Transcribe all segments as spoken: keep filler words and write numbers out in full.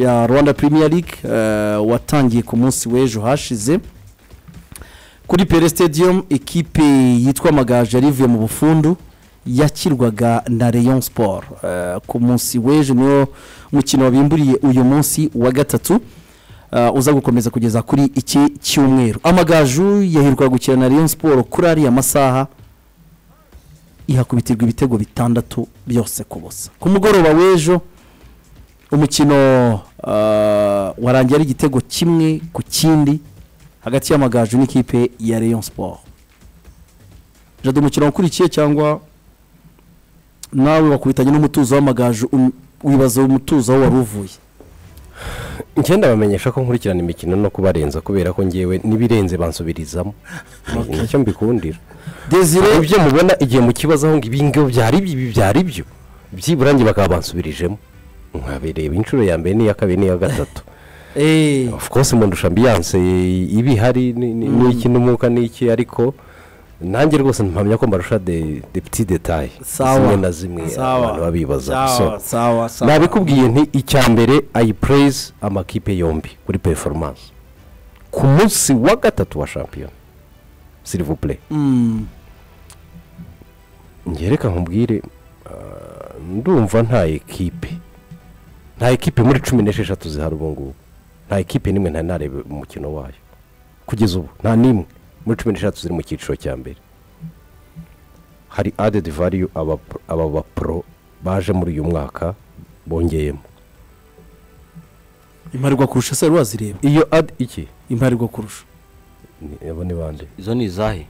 ya Rwanda Premier League uh, watangiye ku munsi w'ejo hashize kuri Pele Stadium. Ekipe yitwa Amagaju yarivuye mu Bufundu yakirwaga na Rayon Sport uh, ku munsi w'ejo niyo mukino wabimburiye uyu munsi wa gatatu uh, uza gukomeza kugeza kuri iki cyumweru. Amagaju yahirwa gukina na Rayon Sport kuri ari amasaha ihakubitirwa ibitego bitandatu byose kubusa. Ku mugoroba w'ejo umukino uh, warangiye ari igitego kimwe ku kindi hagati y'Amagaju n'ikipe ya Rayon Sport. Jado umukino wakurikiye cyangwa nawe wakubitanye n'umutuzo w'Amagaju um, wibaza umutuzo aho waruvuye? Ngenda bamenyesha ko nkurikirana imikino no kubarenza kubera ko ngiyewe nibirenze bansubirizamo. Okay. Nicyo mbikundira. Desire ibyo mubona igihe mu kibazo aho ngibingo byari ibi byari byo byiburangi bakaba bansubirijemo nkabireba inshuro ya mbere ni ya kabiri ni ya gatatu. Eh of course mu ndusha ambiance ibi hari ni iki n'umuka niki ariko nanjye rwose mpamya ko mbarusha de de petit détail zimwe na zimwe abantu babibaza. So sawa sawa nabikubwiye nti icyambere I praise amakipe yombi kuri performance ku munsi wa gatatu wa champion s'il vous plaît. Mm. Ngereka nkubwire uh, ndumva nta ekipe nta ekipe muri cumi n'esheshatu zihari ubu ngubu nta ekipe nimwe nta narebe umukino wayo kugeza ubu nta nimwe muri cumi n'esheshatu ziri mu cyiciro cya mbere. Hari added value aba aba ba pro baje muri uyu mwaka bongeyemo imparirwa kurusha se rwazireba iyo ad iki imparirwa kurusha abo ni bande izo ni zahe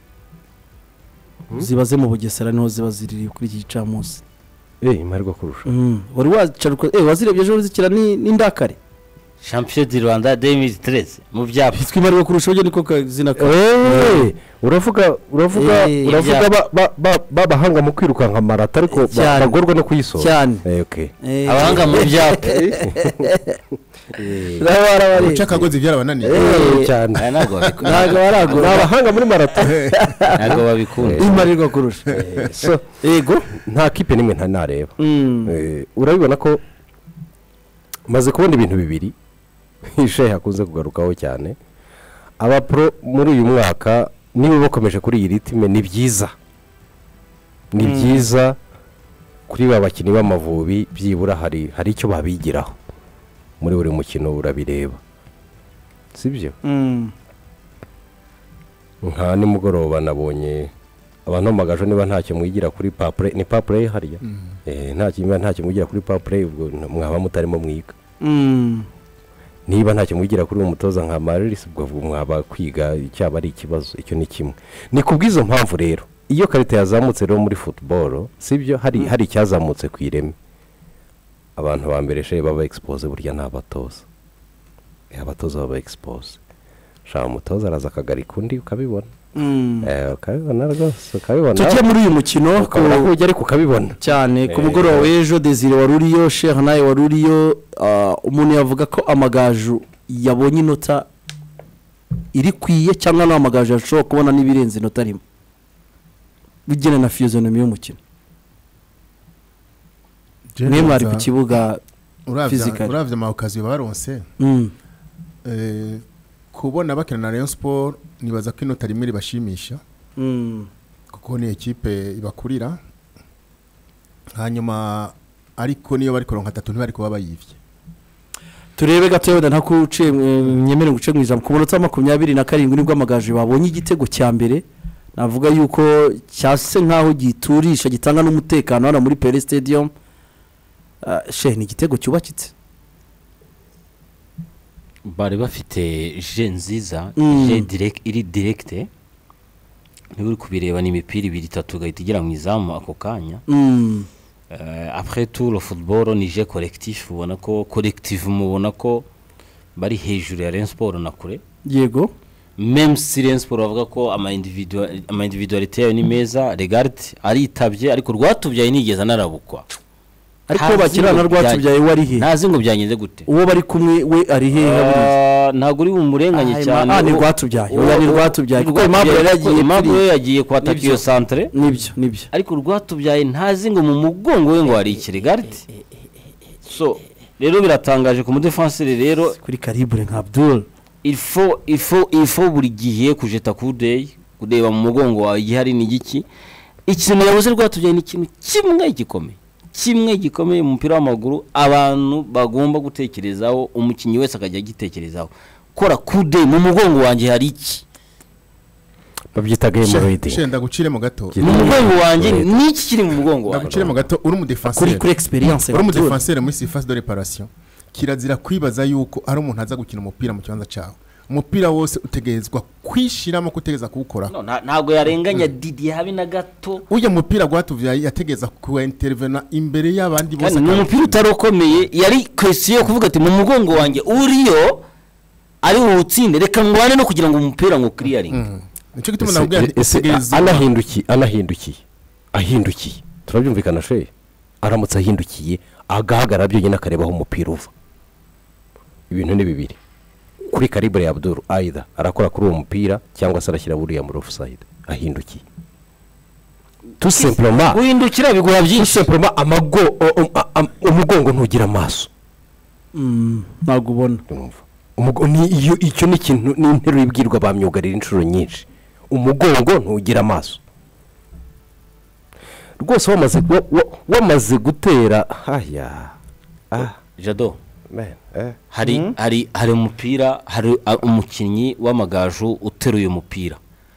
zibaze mu Bugesera niho ziba ziriri kuri iki gicamunsi. eh imparirwa kurusha mm wari wacaruka eh wazirebye ejo zikira ni n'indakare Champion du Rwanda deux mille treize mu byapa twimarirwa kurusha uje niko kazina ka eh uravuga uravuga uravuga babahanga mu kwiruka nka marato ariko bagorwa no kuyisoza cyane. eh okay abahanga mu byapa Rabara bari uca kagozi byarabananiye cyane nago nago barago abahanga muri marato nago babikunda imparirwa kurusha. So ego nta kipe nimwe nta nareba. Eh urabibona ko maze kubona ibintu bibiri ishe hakunze kugarukaho cyane. Aba pro muri uyu mwaka niba bakomeje kuri iyi ritime ni byiza ni byiza kuri babakini b'Amavubi byibura hari hari icyo babigiraho muri buri mukino urabireba sibyo. Mm. Nka ni mugoroba nabonye abantu Amagaju niba ntacyo mwigira kuri Paplay ni Paplay hariya. Mm. Eh ntacyo ntacyo mwigira kuri Paplay ubwo mwaba mutarimo mwiga. Mm. Niba ntacyo mwigira kuri umutoza nka Marilis ubwo mwaba kwiga cyaba ari ikibazo icyo ni kimwe. Ni kubwizo mpamvu rero iyo karite yazamutse rero muri football sibyo hari mm. hari cyazamutse ku ireme abantu ba mbere she baba expose burya nabatoza eh abatoza baba expose sha umutoza araza akagari kundi ukabibona. Mm. Eh ukabibona rwose ukabibona tujye muri uyu mukino ko ujya ari kukabibona cyane ku mugoroba w'ejo. Desire waruriyo Sheikh naye waruriyo umuntu yavuga ko Amagaju yabonye inota iri kwiye cyangwa no Amagaju ashobora kubona nibirenze inota rimwe bigena na physionomie y'umukino. Mwe mwari ku kibuga physical uravye amakazi baronse. Mm. Eh kubona bakina na Rayon Sport nibaza ko inota rimwe ribashimisha. Mm. Kuko ni ekipe ibakurira hanyuma ariko niyo bari koronka gatatu ntibari kuba bayivye. Turebe gato nta kuce nyemere guce mwiza ku munota makumyabiri na karindwi nibwo Amagaju babonye igitego cya mbere. Navuga yuko cyase nkaho giturisha gitanga n'umutekano hano muri Pele Stadium. Uh, she ni igitego cyubakitse bari bafite je nziza. Mm. Je direct iri directe niba uri kubireba ni imipira ibiri itatu gahita igira mu izamu ako kanya. Mm. Uh, après tout le football ni je collectif ubona ko collective mubona ko bari hejuru ya Rayon Sport na kure. Yego même si Rayon Sport bavuga ko ama individual ama individualité yayo ni meza regarde ari itabye ariko rwatubyaye nigeza narabukwa ariko bakirana rwatubyaye wari he ntazi ngo byangenze gute uwo bari kumwe we ari he ntago uri umurenganye cyane ni rwatubyaye uwo ni rwatubyaye kuko impamvu yaragiye impamvu yagiye kwataka iyo centre nibyo nibyo ariko rwatubyaye ntazi ngo mu mugongo we ngo ari iki regarde so rero biratangaje ku mudefenseur rero kuri calibre nka Abdul il faut il faut il faut buri gihe kujeta coup d'œil kureba mu mugongo wawe igihari ni giki ikintu yabuze rwatubyaye ni ikintu kimwe gikomeye kimwe gikomeye mu mupira w'amaguru abantu bagomba gutekerezaho umukinnyi wese akajya gitekerezaho kora coup d'œil mu mugongo wanjye hari iki babyita game reading shenda gucire mu gato mu mugongo wanjye niki kiri mu mugongo wanjye gucire mu gato uri mu defenseur kuri kuri experience uri mu defenseur muri surface de réparation kirazira kwibaza yuko ari umuntu aza gukina umupira mu kibanza cyawe umupira wose utegerezwa kwishiramo kutegeza kuwukora no ntago yarenganya Didi habi na gato ujya mupira gwatuvya yategeza ku intervena imbere y'abandi bose kandi umupira utarokomeye yari question yo kuvuga ati mu mugongo wanjye uriyo ari utsinde reka ngwane no kugira ngo umupira ngo clearing nicyo gituma nabwiye ati anahindukiye anahindukiye ahindukiye turabyumvikana she aramutse ahindukiye agahagara byo nyine akarebaho umupira uva ibintu ni bibiri kuri calibre ya Abdul aida arakora kuri uwo mupira cyangwa se arashyira buriya muri offside ahindukiye tout simplement guhindukira biguha byinshi simplement amago umugongo ntugira amaso mm ntago ubona umugo ni iyo icyo ni kintu ni intero ibwirwa ba myugarira inshuro nyinshi umugongo ntugira amaso rwose wamaze wamaze gutera haya ah Jado man eh hari mm. hari hari umupira hari umukinnyi w'amagaju uteruye umupira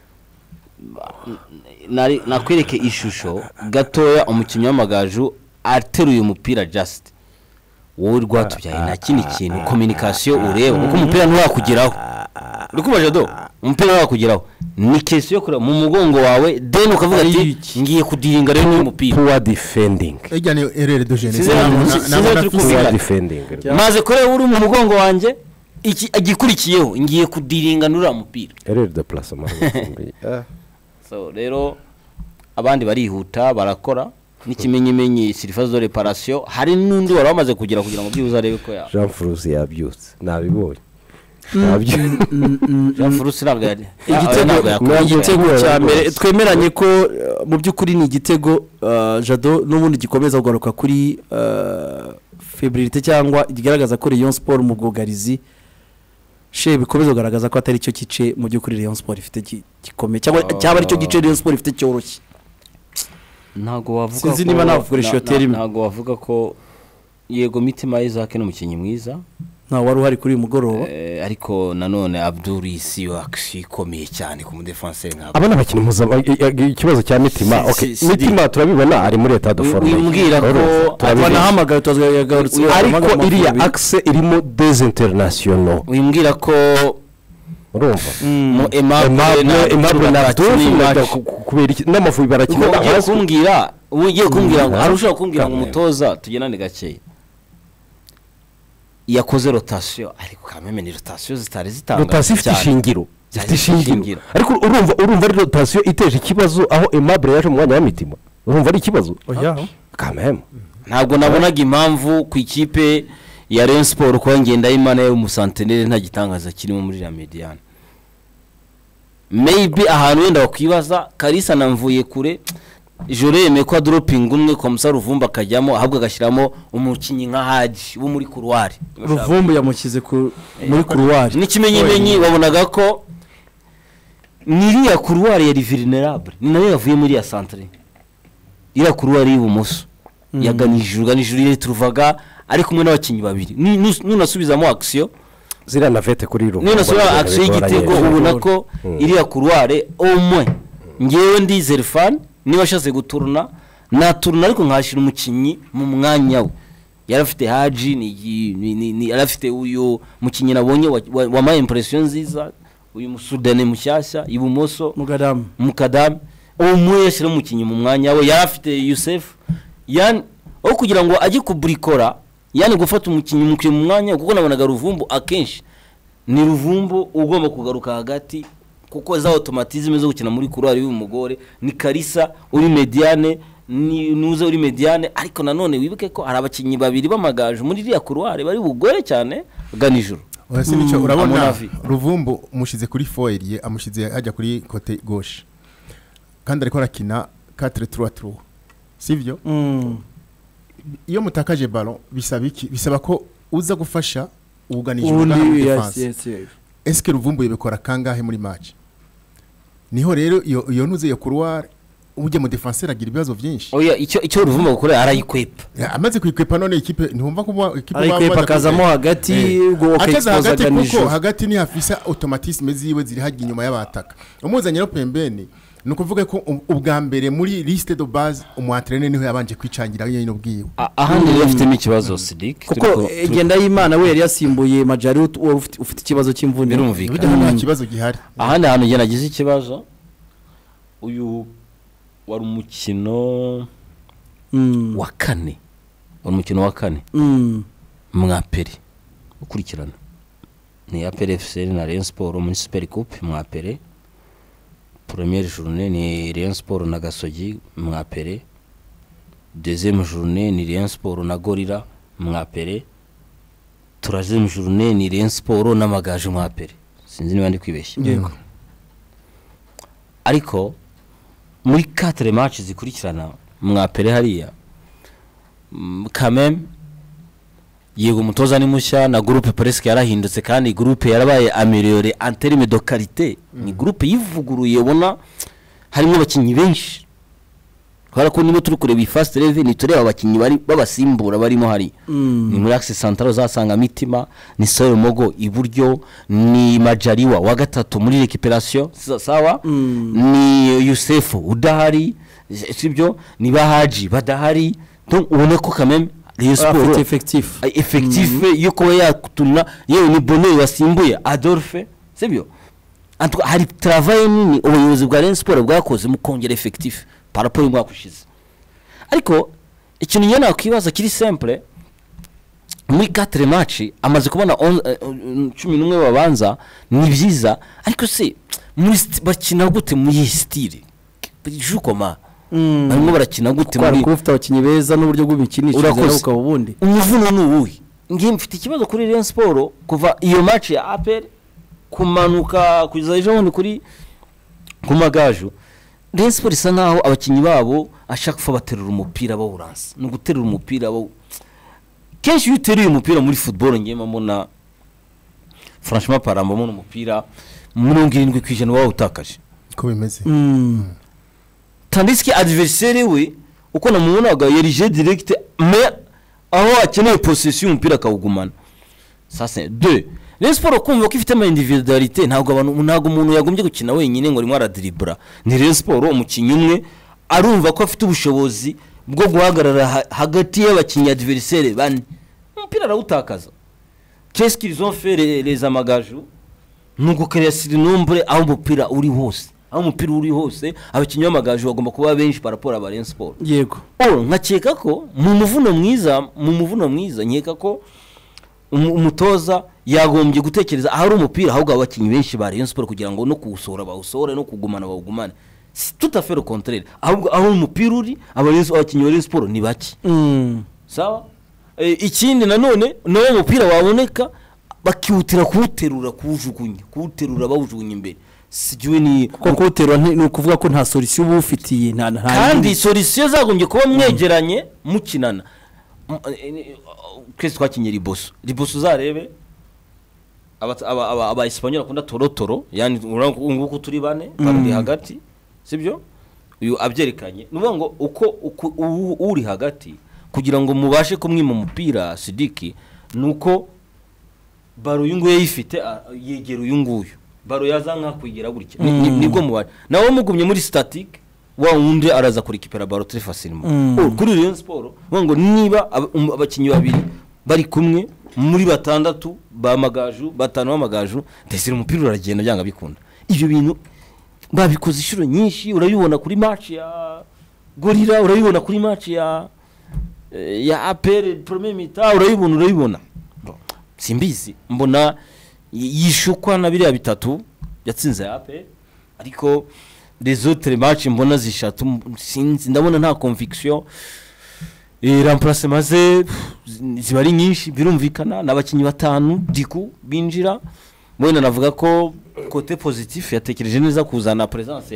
nari nakwereke ishusho gatoya umukinnyi w'amagaju ateruye umupira just wowe rwatubyaye nta kindi kintu communication ureba kuko umupira ntiwakugeraho urikuba Jado umupira ntiwakugeraho ni kesi yo kure mu mugongo wawe then ukavuga ati ngiye kudiringa rero ni umupira poor defending ejya ni erreur de jeunesse poor defending maze kore uri mu mugongo wanje iki agikurikiyeho ngiye kudiringa nura umupira erreur de placement so rero abandi barihuta barakora n'ikimenyimenyi surface de réparation hari n'undi wari wamaze kugira kugira ngo byibuza arebe ko ya Jean Frusi yabyutse nabibonye Jean Frusi nabwo igitego cya mbere twemeranye ko mu by'ukuri ni igitego Jado n'ubundi gikomeza kugaruka kuri febrilité cyangwa igaragaza ko Rayon Sport mu bwugarizi she bikomeza kugaragaza ko atari cyo gice mu by'ukuri Rayon Sport ifite gikomeye cyangwa cyaba ari cyo gice Rayon Sport ifite cyoroshye ntago wavuga sinzi niba navugurisha hoteli ntago wavuga ko yego Mitima Isaac n'umukinnyi mwiza nta wari uhari kuri uyu mugoroba ariko nanone Abdul isi wakikomeye cyane ku mudefenseur nkabo abana abakinnyi muza ikibazo cya Mitima okay Mitima turabibona ari muri etat de forme wimbwira ko abana hamagaye twagarutse ariko iriya axe irimo des internationaux wimbwira ko urumva mu Aimable Aimable na Abdul kubera n'amavubi barakina ugiye kumbwira ugiye kumbwira ngo arusha kumbwira ngo umutoza tugenane gake yakoze rotation ariko kameme ni rotation zitari zitanga rotation ifite ishingiro ifite ishingiro ariko urumva urumva ari rotation iteje ikibazo aho Aimable yaje mu mwanya wa Mitima urumva ari ikibazo oya kameme ntabwo nabonaga impamvu ku ikipe ya Rayon Sport ko ngenda Imana yo mu Centenaire nta gitangaza kirimo muri la Mediane maybe ahantu wenda wakwibaza Kalisa namvuye kure Joreme kwa dropping umwe kwa Musa Ruvumba kajyamo ahubwo agashiramo umukinyi nka Haji wo muri couloir Ruvumba yamukize ku muri couloir n'ikimenyimenyi babonaga ko niriya couloir ya vulnerable ni nayo yavuye muri ya centre ira couloir y'ubumoso yaganijuru ganijuru turuvaga ari kumwe n'abakinyi babiri nunasubizamo action zira navete kuri Ruvumba nunasubira action y'igitego ubona ko iriya couloir au moins ngewe ndi Zerfan niba ashatse guturuna naturuna ariko nkashira umukinyi mu mwanya we yarafite Haji ni ni yarafite uyu mukinyi nabonye wa ma impression nziza uyu musudane mushyashya ibumoso mukadam mukadam umwe yashira umukinyi mu mwanya we yarafite Youssef yani aho kugira ngo ajye kubrikora yani gufata umukinyi mukiri mu mwanya kuko nabonaga Ruvumbu akenshi ni Ruvumbu ugomba kugaruka hagati kuko za automatisme zo gukina muri couloir y'umugore ni Kalisa uri mediane ni nuze uri mediane ariko nanone wibuke ko hari abakinyi babiri b'amagaju muri iriya couloir bari bugore cyane ganijuru wese nico urabona Ruvumbu mushize kuri foyer amushize ajya kuri côté gauche kandi ariko arakina quatre trois trois sivyo iyo mutakaje ballon bisaba iki bisaba ko uza gufasha ubuganije ubundi muri yes defense yes yes est-ce que Ruvumbuye bikora kangahe muri match niho rero iyo iyo nuze yo couloir uje mu defenseur agira ibibazo byinshi oya icyo icyo Ruvumbu gukora arayikwepa Ya, amaze kwikwepa none ikipe ntumva ko ikipe ariko akazamo hagati ubwo akaza hagati kuko nijoro hagati ni hafisa automatisme ziwe ziri hagiye inyuma y'abataka umuzanye no pembeni nukuvuga ko um- ubwa mbere muri liste de base umwatrene niho yabanje kwicangira yino bwiwe ahandi rero afitemo ikibazo Sidik kuko igenda y'Imana we yari yasimbuye Majari ut- uwo ufite ufite ikibazo cy'imvune birumvikana burya nta kibazo gihari ahandi hantu njye nagize ikibazo uyu wari umukino Mm. wa kane wari umukino wa kane Mm. mwaperi ukurikirana ni ya P R F C na Rayon Sport muri Super Coupe mwapere première journée ni Rayon Sport na Gasogi mwapere deuxième journée ni Rayon Sport na Gorilla mwapere troisième journée ni Rayon Sport na Magaje mwapere sinzi niba ndi kwibeshya Yego. ariko muri quatre matches zikurikirana mwapere hariya mm, quand même yego umutoza ni mushya na groupe presque yarahindutse kandi groupe yarabaye améliorée en termes de qualité ni groupe yivuguruye ubona harimo abakinyi benshi kubera ko niba turi kureba first eleven tureba abakinyi bari babasimbura barimo hari Mm. ni muri axe central uzasanga Mitima ni Soro Mogo iburyo ni Majaliwa wa gatatu muri récupération sa- sawa Mm. ni Yusefu udahari sibyo ni Bahaji badahari donc ubona ko quand même Rayon afite Sport effectif ay- effectif yuko yakutumna yewe ni Bonheur wasimbuye Adolphe sibyo antu hari travail nini ubuyobozi bwa Rayon Sport bwakoze mu kongera effectif par rapport y'umwaka ushize ariko ikintu nyene nakwibaza kiri simple muri quatre match amaze kubona on- eh, cumi n'umwe babanza ni byiza ariko se muri sti- bakina gute muri style jukoma Mm. barimo barakina gute kwara muri kuba ufite abakinnyi beza n'uburyo bw'imikinishirize Urakoze. nawe ukaba ubundi umuvuno ni uwuhe ngiye mfite ikibazo kuri Rayon Sport kuva iyo match ya A P R kumanuka kugeza ejo bundi kuri ku Magaju Rayon Sport isa nkaho abakinnyi babo ashaka kufa baterura umupira bawuransa ni uguterura umupira bawu kenshi iyo uteruye umupira muri football ngiye mbona franchement paramba mu umupira mirongo irindwi ku ijana wawe utakaje ko bimeze Mm. tandis que adversaire we uko namubonaga yari je direct mais aho akeneye possession umupira akawugumana ça c'est deux Rayon Sport kumva ko ifite ama individualité ntabwo abantu ntabwo umuntu yagombye gukina wenyine ngo rimwe aradribura ni Rayon Sport umukinnyi umwe arumva ko afite ubushobozi bwo guhagarara ha- hagati y'abakinnyi adversaire bane umupira arawutakaza qu'est-ce qu'ils ont fait les, les amagaju nuko créer sur nombre aho umupira uri hose aho umupira uri hose abakinnyi b'amagaju bagomba kuba benshi par rapport à Rayon Sport yego oh nkakeka ko mu muvuno mwiza mu muvuno mwiza nkeka ko umu- umutoza yagombye gutekereza ahari umupira ahubwo abakinnyi benshi ba Rayon Sport kugira ngo no kuwusohora bawusohore no kugumana bawugumane si tout à fait le contraire ahubwo aho umupira uri aba- abakinnyi ba Rayon Sport ni bake Mm. sawa e, ikindi nanone nawo umupira waboneka bakihutira kuwuterura kuwujugunya kuwuterura bawujugunya imbere sigiwe ni ko kuwuterura nti- ni ukuvuga ko nta solution uba ufitiye nta nta kandi solution zagombye kuba mwegeranye mukinana M- e- e- twese twakinye riboso riboso uzarebe aba aba aba, aba Espanyol akunda torotoro yani nguko turi bane bari hagati sibyo uyu abyerekanye nuvuga ngo uko uko u- uri hagati kugira ngo mubashe kumwima umupira Sidiki nuko baro uyu nguyu yifite a- yegera uyu nguyu baro yazanka kwigira gutya Ni- ni- nibwo mubare nawe mugumye muri static wa wundi araza kurikipera baro très facilement Mm. Oh, kuri Rayon Sport uvuga ngo niba aba- um- abakinnyi babiri bari kumwe muri batandatu bamagaju batanu bamagaju ndetse umupira uragenda byanga bikunda ibyo bintu babikoze inshuro nyinshi urabibona kuri match ya Gorilla urabibona kuri match ya eh, ya A P R premier mita urabibona urabibona Bon, simbizi mbona y- yishukwa na biriya bitatu yatsinze ya A P R ariko les autres matchs mbona zishatu m- sinzi ndabona nta conviction eh remplacement ze pff, zi- ziba ari nyinshi birumvikana n'abakinnyi batanu diku binjira mwene navuga ko côté positif yatekereje neza kuzana presence ya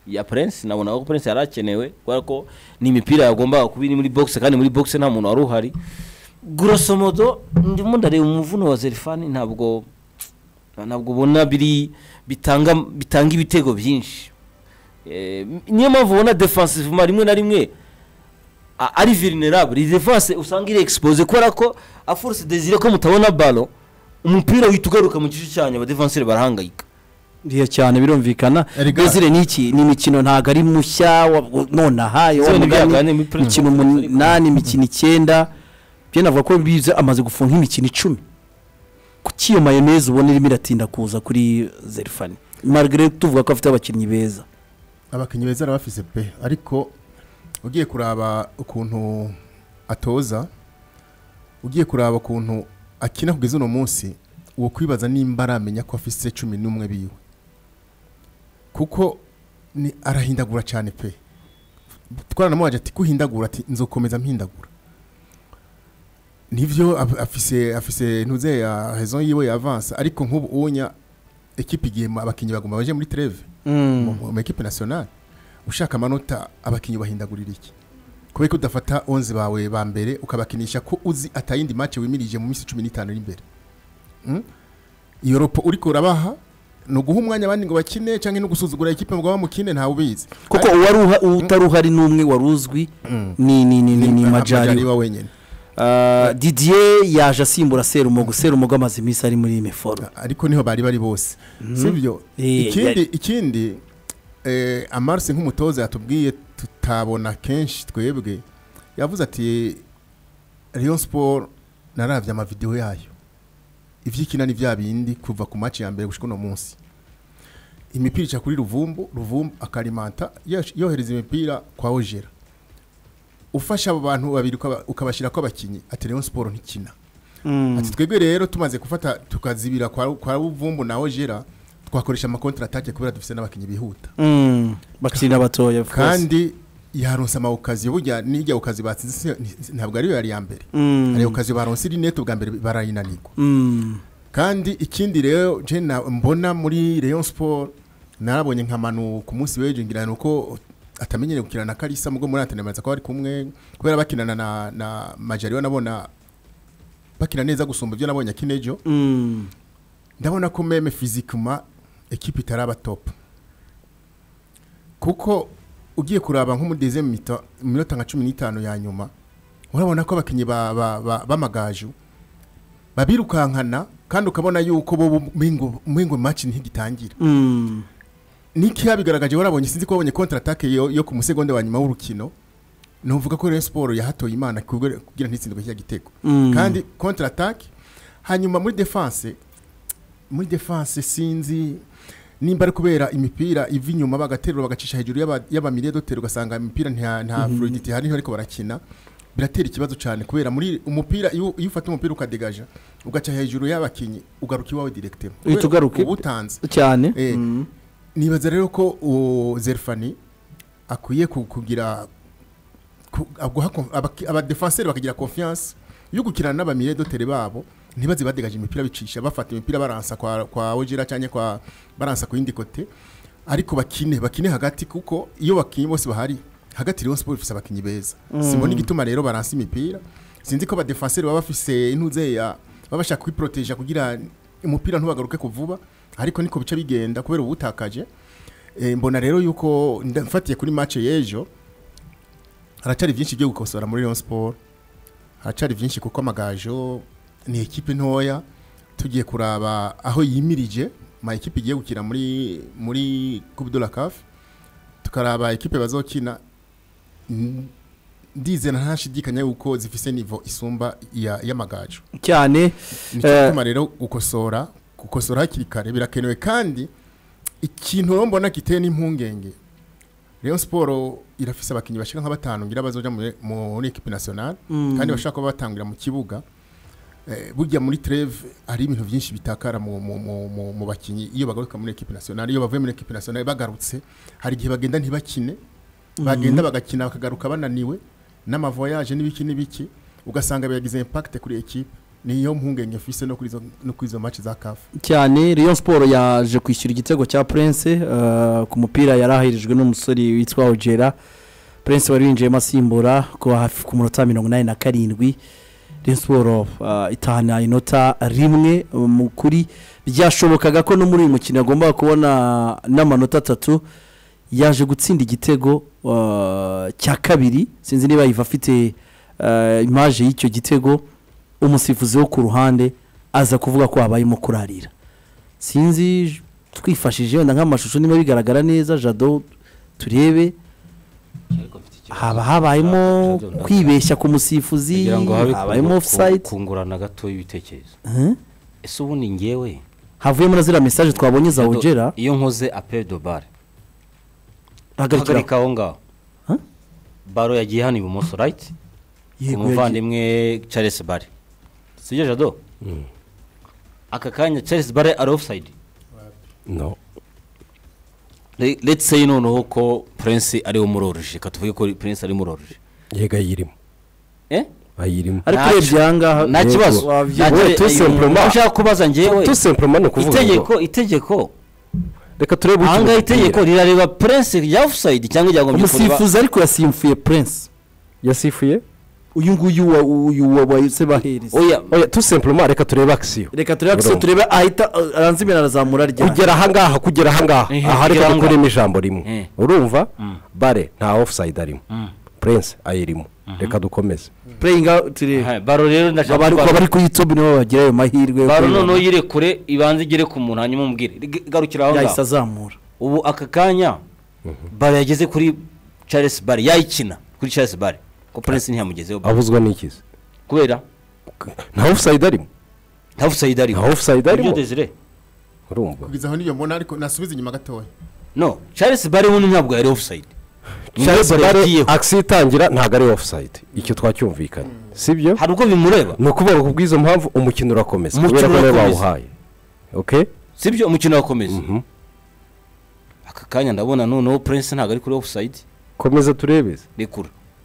ya Prince nabona ko Prince yarakenewe kubera ko ni imipira yagombaga kuba iri muri box kandi muri box nta muntu wari uhari grosso modo ndimo ndareba umuvuno wa Zerfani ntabwo ntabwo ubona biri bitanga bitanga ibitego byinshi eh niyo mpamvu ubona defensivement rimwe na rimwe ari vulnerable defense usanga iri expose kubera ko a force désiré ko mutabona ballon umupira witugaruka mu gice cyanya aba defenseur barahangayika ndiye cyane birumvikana Brazil niki ni imikino ntago ari mushya none hayo imikino umunani imikino icyenda byo navuga ko bize amaze gufunga imikino icumi kuki iyo mayonnaise ubona irimo iratinda kuza kuri Zerfani malgré tuvuga ko afite abakinnyi beza abakinnyi beza arabafise pe ariko ugiye kuraba ukuntu atoza ugiye kuraba ukuntu akina kugeza uno munsi uwo kwibaza nimba aramenya ko afise cumi n'umwe biwe kuko ni arahindagura cyane pe twarana mwaje ati kuhindagura ati nzokomeza mpindagura nivyo afise afise ntuze ya raison yiwe ya avance ariko nk'ubu unya equipe igiye abakinyi baguma baje muri treve mu equipe nationale ushaka amanota abakinyi bahindagurira iki kubera ko udafata onze bawe ba mbere ukabakinisha ko uzi atayindi match wimirije mu minsi cumi n'itanu imbere mm? Europe uriko urabaha no guha umwanya abandi ngo bakine canke no gusuzugura equipe ngo bamukine nta ubizi kuko uwaruha utaruhari numwe waruzwi ni ni ni ni majari wa wenyene Uh, Didier yaje asimbura Serumogo Serumogo amaze imisi ari muri imeforo ariko niho bari bari bose mm -hmm. sivyo e, ikindi yeah. ikindi eh Amarse nk'umutoza yatubwiye tutabona kenshi twebwe yavuze ati Rayon Sport naravye ama video yayo ivyikina ni vya bindi kuva ku match ya mbere gushika no munsi imipira cha kuri Ruvumbu Ruvumbu akarimanta yohereza imipira kwa Ojera ufasha abo bantu babiri ukabashira ko abakinyi ati Rayon Sport ntikina mm. ati twebwe rero tumaze gufata tukazibira kwa kwa Ruvumbu na Ojera twakoresha ama contre attaque kubera dufise n'abakinyi bihuta mm. bakina batoya kandi yaronse ama occasion burya nijya ukazi batsinze ntabwo ari yo yari ya mbere mm. ari occasion baronse rineto bwa mbere barayinanirwa mm. kandi ikindi rero je mbona muri Rayon Sport narabonye nkamanu ku munsi w'ejo ngira nuko atamenyere gukina na Kalisa mugo muri atenemeza ko ari kumwe kubera bakinana na na Majari wanabona bakina neza gusumba byo nabonye akinejo mm. ndabona ko meme physiquement equipe itaraba top kuko ugiye kuraba nko mu deuxième mi-temps minota nka cumi n'itanu ya nyuma urabona ko abakinyi ba bamagaju ba, ba babirukankana kandi ukabona yuko bo mingo mingo match ntigitangira mm. Niki yabigaragaje warabonye sinzi ko babonye contre attaque yo, yo ku musegonde wa nyuma w'urukino nuvuga ko Rayon Sport yahatoye Imana kugira ntitsindwe cya gitego mm. kandi contre attaque hanyuma muri defense muri defense sinzi nimba ari kubera imipira ivi nyuma bagaterura bagacisha hejuru yaba yaba milieu doter ugasanga imipira nta nta mm -hmm. fluidity hari ariko barakina biratera ikibazo cyane kubera muri umupira iyo ufata umupira ukadegaja ugaca hejuru y'abakinyi ugaruka iwawe directement utugaruke ubutanze cyane eh, mm. nibaza rero ko Zerfani akwiye kugira aba defenseur bakagira confiance yo gukirana n'aba milieu doter babo ntibaze badegaje imipira bicisha bafata imipira baransa kwa kwa Ojera cyane kwa baransa ku yindi kote ariko bakine bakine hagati kuko iyo bakinyi bose bahari hagati Rayon Sport ifise abakinyi beza mm. Simoni gituma rero baransa imipira sinzi ko ba defenseur baba bafise intuze ya babashaka kwiproteger kugira umupira ntubagaruke kuvuba ariko niko bice bigenda kubera ubutakaje e, mbona rero yuko ndafatiye kuri match yejo haracari byinshi byo gukosora muri Rayon Sport haracari byinshi kuko amagajo ni equipe ntoya tugiye kuraba aho yimirije ma equipe igiye gukira muri muri Coupe de la C A F tukaraba equipe bazokina ndize ntashidikanya yuko zifise niveau isumba ya y'amagajo cyane nicyo rero gukosora gukosora hakiri kare birakenewe kandi ikintu mbona giteye n'impungenge Rayon Sport irafise abakinyi bashika nka batanu ngira bazoja muri equipe nationale mm. kandi bashaka ko batangira mu kibuga eh, burya muri treve ari ibintu byinshi bitakara mu mu mu, mu bakinyi iyo bagaruka muri equipe nationale iyo bavuye muri equipe nationale bagarutse hari gihe bagenda ntibakine mm. bagenda bagakina bakagaruka bananiwe n'amavoyage n'ibiki n'ibiki ugasanga byagize impact kuri equipe niyo mpungenge mfise no kuri izo no kuri izo match za C A F cyane Rayon Sport yaje kwishyura igitego cya Prince uh, ku mupira yarahirijwe n'umusore witwa Ojera. Prince wari winjiye masimbura ko hafi ku munota mirongo inani na karindwi. Rayon Sport uh, itahana inota rimwe mu kuri byashobokaga ko no muri uyu mukino agomba kubona n'amanota atatu. Yaje gutsinda igitego uh, cya kabiri, sinzi niba yiva afite uh, image y'icyo gitego. Umusifuzi wo ku ruhande aza kuvuga ko habayemo kurarira, sinzi twifashije wenda nk'amashusho niba bigaragara neza Jado turebe haba habayemo kwibeshya ku musifuzi, habayemo offside, kungurana gato y'ibitekerezo. uh-huh. Ese ubundi ngewe havuyemo na zira message twabonye za Ojera iyo nkoze appel de balle hagarikira aho ngaho, huh? baro yagiye hano ibumoso right, umuvandimwe Charles Barre sije Jado. Mm. Aka kanya Charles Barre ari offside? No. Le, let's say noneho ko Prince ari umuroruje, katuvuge ko Prince ari umuroruje. Yega yirimo. Eh? Ayirimo. ariko urebye ahangaha nta kibazo. Ouais, tout simplement. Ushaka kubaza ngewe. Tout simplement no kuvuga. Itegeko itegeko. Reka turebe anga itegeko rirareba Prince ya offside cyangwa ryagombye kureba. Umusifuzi ariko yasimfuye Prince. Yasifuye? Uyu nguyu wa uyu wa bayise bahereza. Oya, oya tout simplement reka turebe action. Reka turebe action turebe ahita aranzimira arazamura rya. Kugera hangaha kugera hangaha aha reka kurema ijambo rimwe. Urumva? Bare nta offside arimo. Prince ayirimo. Reka dukomeze. Playing out turebe. Baro rero ndashaka bari ko bari ku YouTube nibo bagira ayo mahirwe. Baro nono yire kure ibanze igere ku muntu hanyuma umbwire. Garukira aho ngaho. Yahise azamura. Ubu aka kanya Baro yageze kuri Charles Barre yayikina kuri Charles Barre. Ko Prince ntiyamugezeho. Abuzwa n'ikizi. Kubera nta offside arimo. Nta offside arimo. Nta offside arimo. Ibyo Desire. Urumva. kugiza aho niyo mbona ariko nasubiza inyuma gatoya. No, Charles Barre wundi ntabwo yari offside. Charles Barre aksitangira ntago ari offside. Icyo twacyumvikanye. Sibyo? Hari uko bimureba. No kuvuga ko bwizo mpamvu umukino urakomeza. Umukino urakomeza. Okay? Sibyo umukino urakomeza. Mhm. Aka kanya ndabona noneho Prince ntago ari kuri offside. Komeza turebeze. Rekura.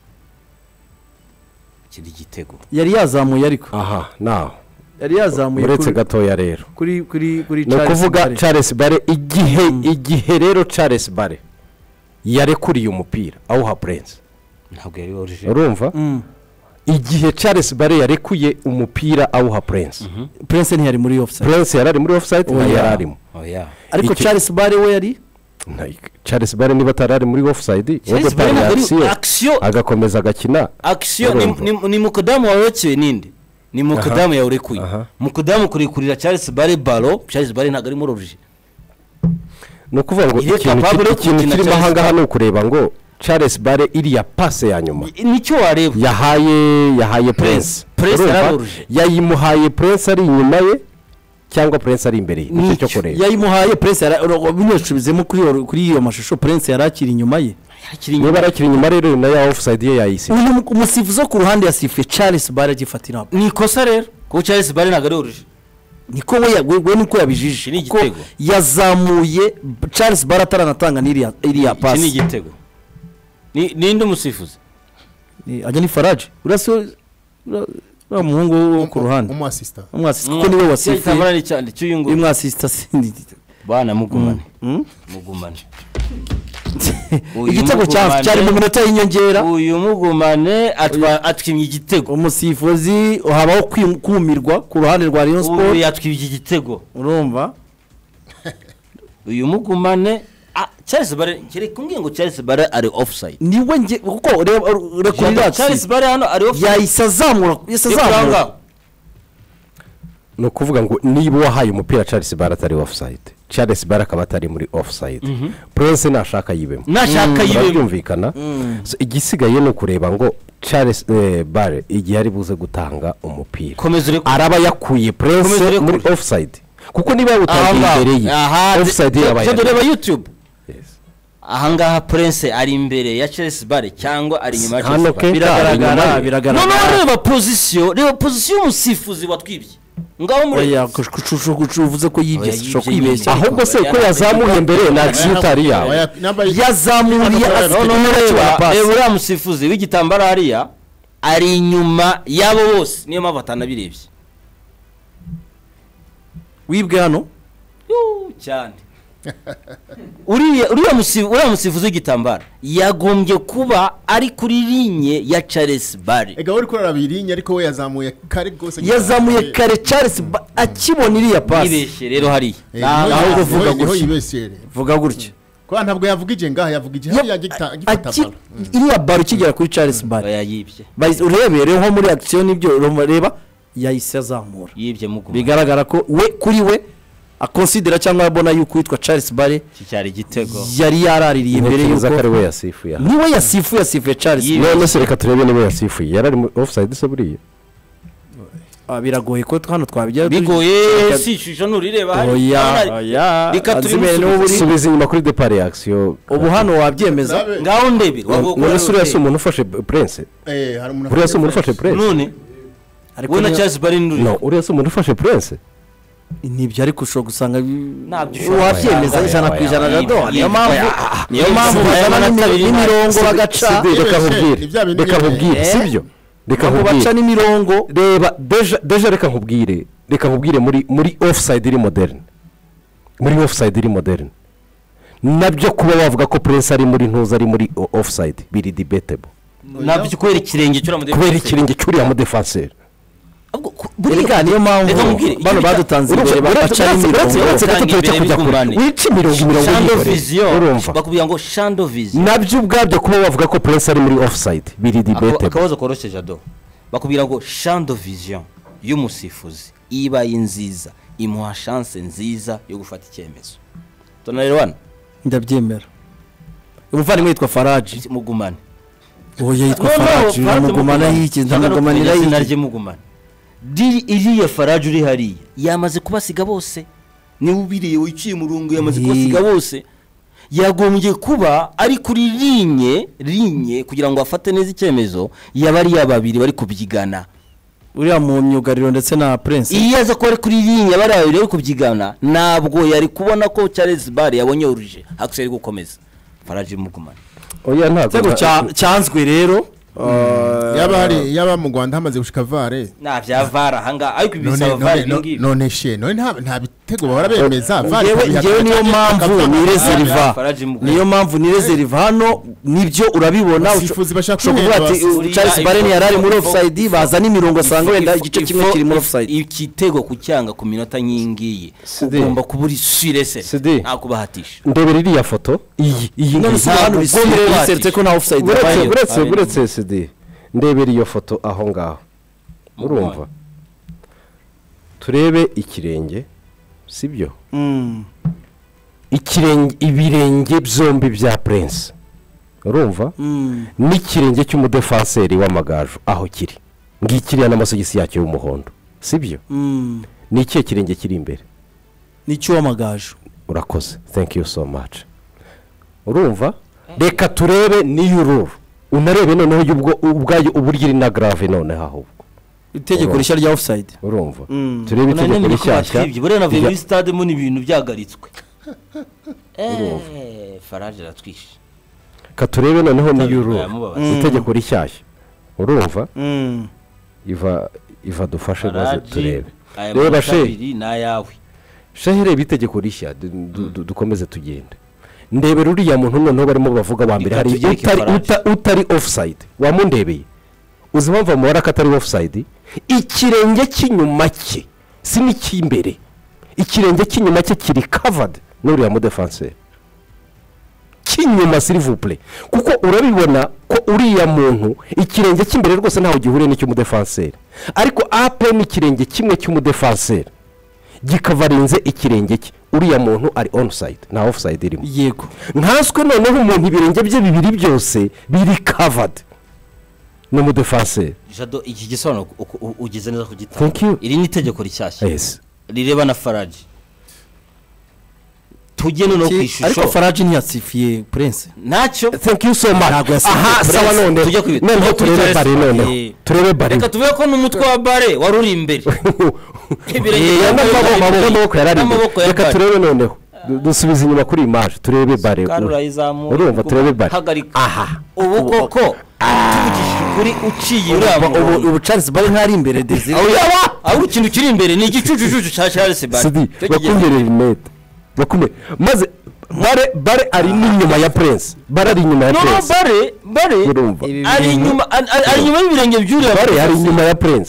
Kindi gitego. Yari yazamuye ariko. Aha, naho. Yari yazamuye uretse gatoya rero. Kuri kuri kuri Charles. No kuvuga Charles Barre igihe igihe rero Charles Barre yarekuriye umupira aho ha Prince. Ntabwo yari origine. Urumva? Igihe Charles Barre yarekuye umupira aho ha Prince. Prince ntiyari muri offside. Prince yarari muri offside na yararimo. Oya. Ariko Charles Barre we yari Charles Barre niba tarari muri offside Charles Barre nagari action agakomeza agakina action ni ni mukodamu wawekewe ninde ni mukodamu ya urekuye mukodamu kuri kurira Charles Barre balo Charles Barre nagari muri origine. No kuvuga ngo ikintu kiri mahanga hano kureba ngo Charles Barre iriya passe ya nyuma nicyo wareba yahaye yahaye Prince Prince yararuje yayimuhaye Prince ari inyuma ye cyangwa Prince ari imbere ye cyo kureba yayimuhaye Prince yabinyeshubizemo kuri kuri iyo mashusho Prince yarakiri inyuma ye niba arakiri inyuma rero na ya offside ye yayise uyu umusifuzo ku ruhande yasifuye Charles Barre agifatira ni kosa rero ko Charles Barre nagari origine niko we we niko yabijije ni igitego yazamuye Charles Barre ataranatanga n'iriya iriya pass ni igitego ni ninde umusifuzi ni ajya ni Faraje uraso ura muhungu wo ku ruhande umu assistant umu assistant ko niwe wasifuye tabarani cyane cyuyungu umu assistant sindi bana mugumane mugumane igitego cyari mu minota y'inyongera uyu mugumane atwa atwimye igitego umusifuzi habaho kumirwa ku ruhande rwa Rayon Sport uyu yatwibye igitego urumva uyu mugumane Charles Barre kiri kumbwiye ngo Charles Barre ari offside niwe nge kuko rekurira Charles Barre hano ari offside yayisazamura yisazamura no kuvuga ngo niba wahaye umupira Charles Barre atari offside Charles Barre akaba atari muri offside Prince nashaka yibemo nashaka yibemo byumvikana igisigaye no kureba ngo Charles Barre igihe ari buze gutanga umupira araba yakuye Prince muri offside kuko niba yawutangiye imbere ye offside yabaye dore YouTube ahangaha Prince ari imbere ya Charles Barre cyangwa ari inyuma ya Charles Barre biragaragara biragaragara no reba position reba position umusifuzi watwibye ngaho muri oya kuvuze ko yibye sho kwibeshya ahubwo se ko yazamuye mbere na action yawe yazamuriye reba uriya musifuzi w'igitambara hariya ari inyuma yabo bose niyo mpamvu atanabirebye wibwe hano Yoo, cyane uriya uriya musifu uriya musifuzi w'igitambaro yagombye kuba ari kuri linye ya Charles Barry ega uri kurara birinye ariko we yazamuye kare gose yazamuye kare Charles Ba- akibona iriya pasi ibeshe rero hariya ahubwo vuga gutya gutya. yibesere vuga gutya kwa ntabwo yavugije ngaha yavugije Ya- hariya gita gifata Aki- balo iriya baro ikigera kuri Charles Barry yayibye Bayiz- urebere nko muri action nibyo ureba yahise azamura yibye muguma bigaragara ko we kuri we akonsidera cyangwa abona yuko witwa Charles Barry iki cyari igitego yari yaraririye imbere ntekereza ko ari yuko we yasifuye aha. niwe yasifuye yasifuye Charles Yibe- Barry. none se reka turebe niba yasifuye yari ari muri offside se buriya Ah, biragoye ko hano twabijya bigoye si ishusho nurireba hari oya oya Reka turi Azimene niwe musubize. uri subiza inyuma kuri depart reaction ubu hano wabyemeza Nabe- ngaho ndebere none se uriya si umuntu ufashe prince eh hari umuntu uriya si umuntu ufashe prince none ariko we na niyo- Charles Barry nuri no uriya si umuntu ufashe prince nibyo ariko ushobora gusanga Ntabyo ushobora wabyemeza gusanga. ijana ku ijana Oya, na do oya, niyo oya, mpamvu oya. niyo mpamvu Oya, bazana oya, n'imi- oya, n'imirongo bagaca Sidi, reka Ibeshe, nkubwire ibya bintu reka nyine. nkubwire Eh? sibyo reka aho baca nkubwire n'imirongo reba deja deja reka nkubwire reka nkubwire muri muri offside iri modern muri offside iri modern nabyo kuba wavuga ko prince ari muri ntuza ari muri o- offside biri debatable nabyo kubera ikirenge cyura mu kubera ikirenge cyuriya mu defenseur erega niyo mpamvu Reka nkubwire, bano icyo badutanze Urumva, imbere uretse- bagaca uretse- uretse- n'imirongo uretse gato Utanga tureke imbere kujya kure bigumane. wica imirongo imirongo Shando y'ibigore vision urumva bakubwira ngo Shando vision nabyo ubwabyo kuba wavuga ko prince ari muri offside biri Ako- debatable akabazo koroshye jado bakubwira ngo Shando vision y'umusifuzi ibaye nziza imuha chance nziza yo gufata icyemezo tonarwana ndabyemera umuvandimwe yitwa Faraji mugumane oya yitwa Faraji namugumana y'iki ndamugumanira izina y'iki rye mugumane diri iriya Faraji uri hariya yamaze kubasiga bose niba ubiriye wiciye umurongo yamaze Ni- kubasiga bose yagombye kuba ari kuri linye linye kugira ngo afate neza icyemezo yaba ari babiri bari kubyigana uriya mu myugariro ndetse na Prince iyo aza kuba ari kuri linye yaba ari babiri bari kubyigana ntabwo yari kubona ko Charles Barry yabonye uruje hakuse ari gukomeza Faraji mugumane oya ntabwo cyego cya- cyanzwe rero yaba hari yaba mu Rwanda hamaze gushika vare nta bya vara hanga ariko none ibisaba vara none ibingibi none she none nta nta bitego bahora bemeza vare ngewe ngewe niyo mpamvu ni reserva Faraji mugumane. niyo mpamvu ni reserva hano nibyo urabibona Abasifuzi bashaka ushobora kuvuga ati kwiheba, uh, Charles Barry yari ari muri offside baza n'imirongo asanga wenda igice kimwe kiri muri offside igitego kucyanga ku minota nyingiye Sidi. ugomba kuba uri surese Sidi. nta kubahatisha ndebera iriya foto iyi iyi none se hano bisire biseretse ko nta offside uretse yabaye uretse Abe- uretse sidi ndebera iyo foto aho ngaho urumva turebe ikirenge sibyo Mm. ikirenge ibirenge byombi bya prince urumva Mm. n'ikirenge cy'umudefanseri w'amagaju aho kiri ngikiriya n'amasogisi yacyo y'umuhondo sibyo Mm. ni ikihe kirenge kiri imbere n'icy'uwamagaju urakoze thank you so much urumva reka turebe n'iy'ururu unarebe noneho ubwo ubwayo uburyo iri na grave noneho ahubwo itegeko rishya rya offside urumva Mm. turebe itegeko rishyashya buriya navuye rya- muri stade mu ibintu byagaritswe eh Faraji aratwishe ka turebe noneho n'iy'ururu Yamubabaza. itegeko rishyashya urumva Mm. iva iva dufashe maze Faraji turebe aya reba manota she abiri ni ayawe shehe reba itegeko rishya du- du- du- dukomeze tugende ndebera uriya muntu noneho barimo bavuga ba mbere Reka hari tugereke utari Faraji. uta- utari offside wamundebeye uzi impamvu amubara ko atari offside ikirenge cy'inyuma cye si n'icy'imbere ikirenge cy'inyuma cye kiri covered n'uriya mudefanseri cy'inyuma silivupure kuko urabibona ko uriya muntu ikirenge cy'imbere rwose ntaho gihuriye n'icy'umudefanseri ariko ape n'ikirenge kimwe cy'umudefanseri gikavarinze ikirenge cye uriya muntu ari onside nta offside irimo yego nkaswe noneho umuntu ibirenge bye bibiri byose biri covered n'umudefanseri jado iki gisobanuro uku- u- ugeze neza Thank kugitanga you. iri ni itegeko rishyashya yes rireba na Faraji tujye noneho ku Ki- ishusho ariko Faraji ntiyasifiye Prince ntacyo thank you so much Ntabwo yasifuye aha Prince. sawa none Tujye ku- noneho tujye ku turebe Prince. bare noneho Eh. turebe bare reka tuvuge ko n'umutwe wa bare wari uri imbere Ibirenge Eh, byambaye n'amaboko imbere. n'amaboko yari ari imbere N'amaboko ya reka bare. turebe noneho Du- dusubize inyuma kuri image turebe bare Kandi urayizamura urumva turebe bare hagarika aha ubu koko tuvugishije ukuri uciye uraba ubu ubu Charles Barry ntari imbere Desire yaba aho ikintu kiri imbere ni igicucucucu cya Charles Barkley Sidi bakumere rinete bakumere maze bare bare ari n'inyuma ya Prince bare ari inyuma ya no Prince bare bare urumva ari inyuma ari ari inyuma y'ibirenge by'uriya bare ari inyuma ya Prince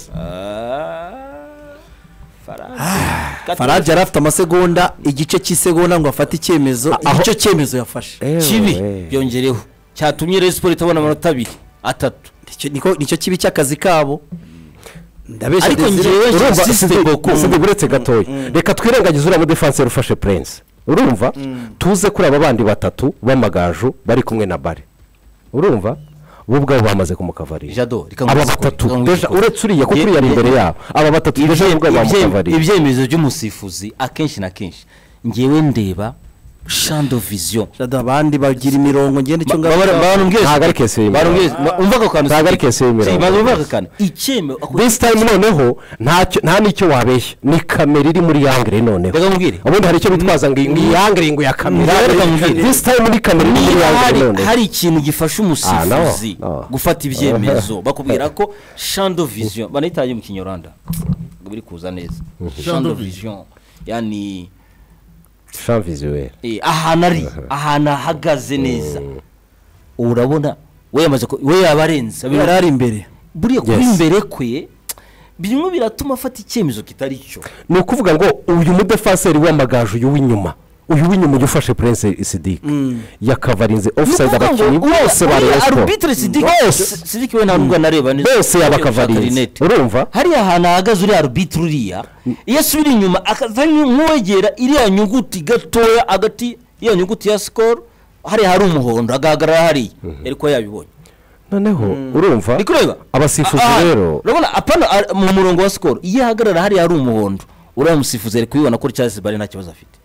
Faraji yari afite amasegonda igice cy'isegonda ngo afate icyemezo icyo cyemezo yafashe kibi byongereho cyatumye Rayon Sport itabona amanota abiri atatu niko nicyo kibi cy'akazi kabo ndabesha ariko ngewe urumva system boko Sidi buretse gatoya reka twirengagize uriya defenseur ufashe Prince urumva tuze kuri aba bandi batatu b'amagaju bari kumwe na bare urumva bo ubwabo bamaze kumukavarira Jado aba batatu deja uretse uriya kuko uriya ari imbere yabo aba batatu deja ubwabo bamukavarira ibyemezo by'umusifuzi akenshi na kenshi ngewe ndeba champ de vision Jado abandi bagira imirongo ngende cyo barumbwiye ntago ari kese y'imiro barumbwiye umva ko kantu ntago ari kese y'imiro si maze umva ko kantu icyeme this time noneho ntacyo nta nicyo wabeshya ni kamera iri muri yangre noneho reka mbwire ubundi hari icyo bitwaza ngo iyi yangre ngo ya kamera this time muri kamera iri muri yangre noneho hari ikintu gifasha umusifuzi gufata ibyemezo bakubwira ko champ de vision banitaye mu Kinyarwanda ngo biri kuza neza champ de vision yani champ visuel eh ahantu ari ahantu ahagaze neza urabona we yamaze we yabarenze yari imbere buriya kuri imbere kwe bimwe biratuma afata icyemezo kitari cyo ni ukuvuga ngo uyu mudefenseur w'amagaju uyu w'inyuma uyu w'inyuma ufashe Prince Sidik yakavarinze offside abakinnyi bose bari arbitre Sidik Sidik we nta nubwo nareba neza bose yabakavarinze urumva hari ahantu ahagaze uri arbitre uriya iyo asubira inyuma akazanye nk'uwegera iriya nyuguti gatoya agati iyo nyuguti ya score hari hari umuhondo agahagarara hari ariko yabibonye noneho urumva nikureba abasifuzi rero urabona apana mu murongo wa score iyo ahagarara hari hari umuhondo uriya musifuzi ari kubibona ko Charles Barkley nta kibazo afite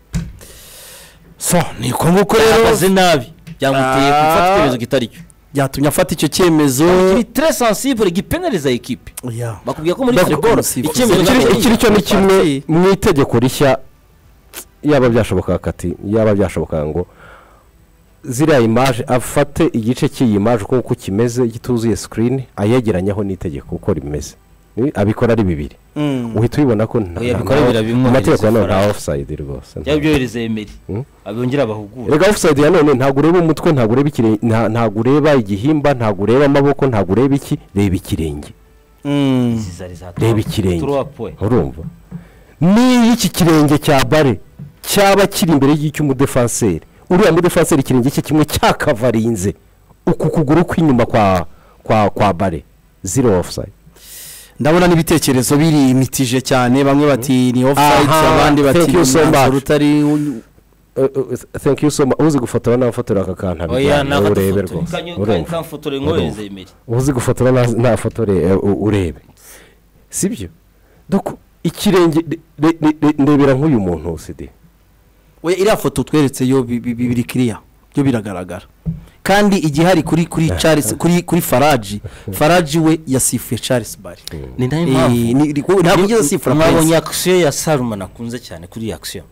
so niko nguko rero abaze nabi byamuteye gufata icyemezo kitari cyo byatumye afata icyo cyemezo kiri très sensible gipenaliza equipe bakubwiye ko muri football icyemezo ikiri cyo ni kimwe mu itegeko rishya yaba byashoboka kati yaba byashoboka ngo ziriya image afate igice cy'iyi image uko kimeze gituzuye screen ayegeranyaho n'itegeko uko rimeze abikora ari bibiri uhita ubibona ko amategeko ya none offside rwose yabyohereza Emery abongera abahugura rega offside ya none ntago ureba umutwe ntago ureba ikirenge ntago ureba igihimba ntago ureba amaboko ntago ureba iki reba ikirenge reba ikirenge urumva ni iki kirenge cya bare cyaba kiri imbere y'icy'umudefenseur uriya mudefenseur ikirenge cye kimwe cyakavarinze uku kuguru kw'inyuma kwa kwa kwa bare zero offside ndabona n'ibitekerezo biri imitije cyane bamwe bati ni offside abandi bati rutari thank you so much uzi gufotora n'afotora aka kantu urebe rwose urumva fotora inkohereze Emery uzi gufotora na fotore urebe sibyo doko ikirenge ndebera nk'uyu muntu Sidi we iriya foto tweretse yo bibiri clear byo biragaragara kandi igihari kuri kuri Charles kuri kuri Faraji Faraji we yasifuye Charles Barkley ni nayo mpamvu ntabwo ugeze sifura mwabonye action ya Salma nakunze cyane kuri action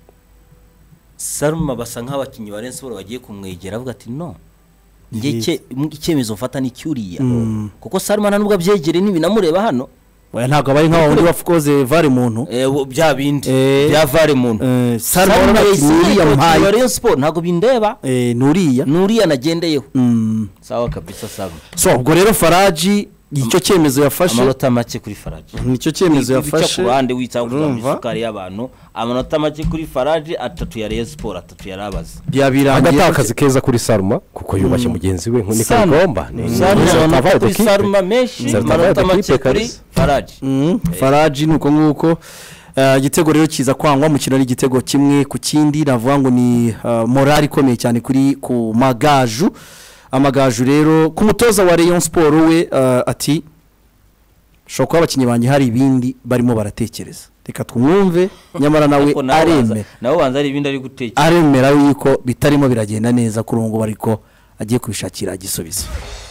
Salma basa nk'abakinnyi ba Rayon Sport bagiye kumwegera avuga ati no ngeke icyemezo mfata ni cyuriya kuko Salma nanubwo abyegere n'ibinamureba hano we ntago abari nka wundi wafukoze vare muntu eh bya bindi bya vare muntu Salma nuriya mpaye Rayon Sport ntago bindeba eh nuriya nuriya nagendeyeho sawa kabisa Salma so ubwo rero Faraji icyo cyemezo yafashe amanota make kuri Faraji nicyo cyemezo yafashe ku ruhande witanga isukari y'abantu amanota make kuri Faraji atatu ya Rayon Sport atatu yarabaze byabirangiye akazi keza kuri Salma kuko yubashye mugenzi we nk'uko Kagomba ni Salma meshi amanota make kuri Faraji Faraji nuko nguko igitego rero kiza kwangwa mu kintu ari igitego kimwe ku kindi navuga ngo ni morali ikomeye cyane kuri ku magaju amagaju rero ku mutoza wa Rayon Sport we ati shoko abakinyi banje hari ibindi barimo baratekereza reka twumve nyamara nawe areme nawe banza ari ibindi ari gutekereza aremera yuko bitarimo biragenda neza kurungo bariko agiye kubishakira gisubizo.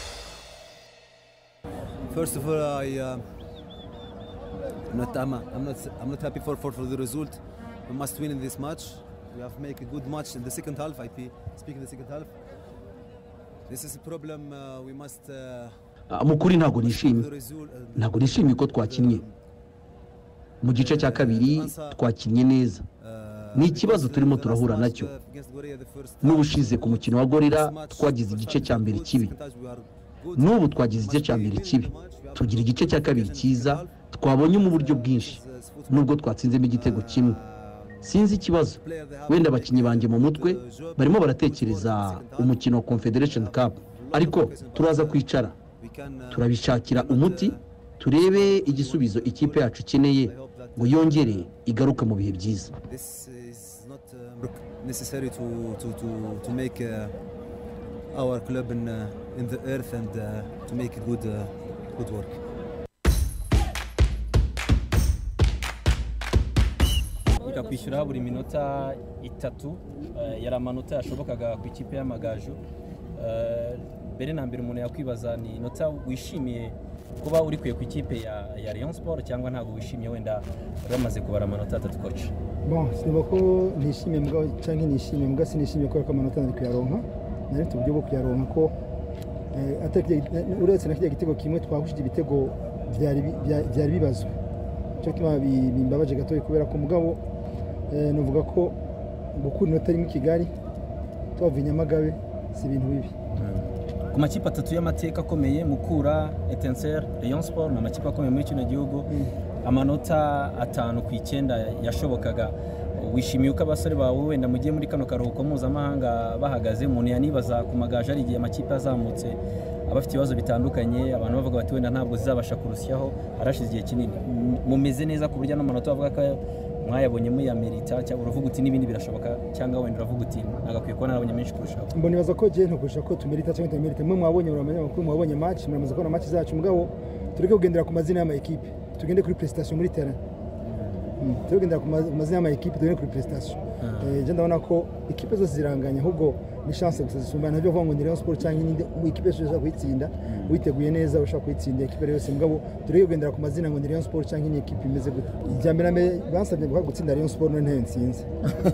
First of all, I uh, I'm not I'm, I'm not I'm not happy for, for for the result. We must win in this match. We have make a good match in the second half. I speak in the second half. This is a problem uh, we must uh, mukuri ntago nishimye ntago nishimye ko twakinnye mu gice cya kabiri twakinnye neza ni ikibazo turimo turahura nacyo n'ubushize ku mukino wa gorira twagize igice cya mbere kibi n'ubu twagize igice cya mbere kibi tugira igice cya kabiri cyiza twabonye mu buryo bwinshi nubwo twatsinzemo igitego kimwe sinzi ikibazo wenda abakinnyi banjye mu mutwe barimo baratekereza umukino wa Confederation Cup ariko turaza kwicara turabishakira umuti turebe igisubizo ikipe yacu ikeneye ngo yongere igaruke mu bihe byiza necessary to to to to make uh, our club in uh, in the earth and uh, to make good uh, good work. Ika kwishyura buri minota itatu uh, yari amanota yashobokaga ku ikipe y'Amagaju. Mbere na mbere umuntu yakwibaza ni inota wishimiye kuba uri kuye ku ikipe ya ya Rayon Sport cyangwa ntabwo wishimiye wenda bamaze kubara amanota atatu coach. Bon, sinaba ko nishimiye mbwa cyangwa nishimiye mbwa sinishimiye ko amanota ndi kuyaronka. Nari tubyo bwo kuyaronka ko eh ataki uretse nakijya gitego kimwe twagushije ibitego byari byari bibazo. Cyo kiba bimbabaje gatoye kubera ko mugabo eh novuga ko gukura inota rimwe Kigali twavuye Nyamagabe si ibintu bibi. Ku makipe atatu y'amateka akomeye Mukura, Etincelle, Rayon Sport na makipe akomeye muri kino gihugu amanota atanu ku icyenda yashobokaga wishimiye uko abasore bawe wenda mugiye muri kano karuhuko mpuzamahanga bahagaze umuntu yanibaza ku Magaju ari igihe amakipe azamutse abafite ibibazo bitandukanye abantu bavuga bati wenda ntabwo zizabasha kurusyaho harashize igihe kinini mumeze neza ku buryo n'amanota bavuga ko mwayabonye muri Amerika cyangwa uravuga uti n'ibindi birashoboka cyangwa wenda uravuga uti nagakwiye kubona nabonye menshi kurushaho mbona nibaza ko je ntukusha ko tumerita cyangwa tumerita mwe mwabonye muramenya ko mwabonye match muramaze kubona match zacu mugabo tureke kugendera ku mazina y'ama equipe tugende kuri prestation muri terrain tureke kugendera ku mazina y'ama equipe tugende kuri prestation eh je ndabona ko equipe zose ziranganya ahubwo ni chance gusa zisumbana nabyo vuga ngo ni Rayon Sport cyangwa indi equipe zose kwitsinda witeguye neza ushaka kwitsinda equipe yose mugabo tureke kugendera ku mazina ngo ni Rayon Sport cyangwa indi equipe imeze gute ijambere nambe bansabye ngo gutsinda Rayon Sport none ntsinze